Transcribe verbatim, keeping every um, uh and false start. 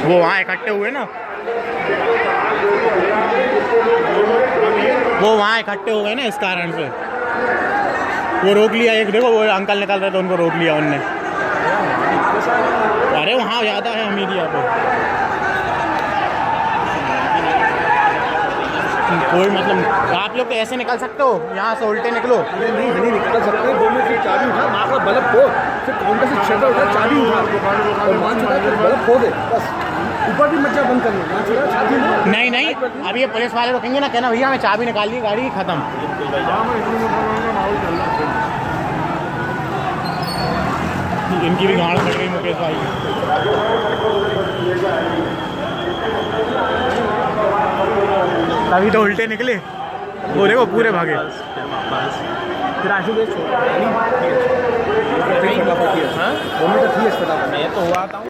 वो वहाँ इकट्ठे हुए ना, वो वहाँ इकट्ठे हो गए ना, इस कारण से वो रोक लिया। एक देखो वो अंकल निकल रहे थे, उनको रोक लिया उनने। अरे वहाँ ज़्यादा है हमीदिया पे, कोई मतलब आप लोग तो ऐसे निकल सकते हो, यहाँ से उल्टे निकलो। अरे नहीं नहीं निकल सकते, दो मिनट फिर चाबी उठा, माँ का बल्ब खो, फिर काउंटर से शटर उठा, चाबी उठा और मान चुका फिर बल्ब खो दे, बस ऊपर भी मज्जा बंद करना, मान चुका चाबी नहीं नहीं, अब ये पुलिस वाले रुकेंगे ना, कहना भैया हमें चाबी निकाल ली गाड़ी की, खत्म। इनकी भी गाड़ पड़ गई मुकेश भाई की। तभी तो उल्टे निकले, वो देखो पूरे भागे। फिर आशु के छोड़, मैं तो हुआ था।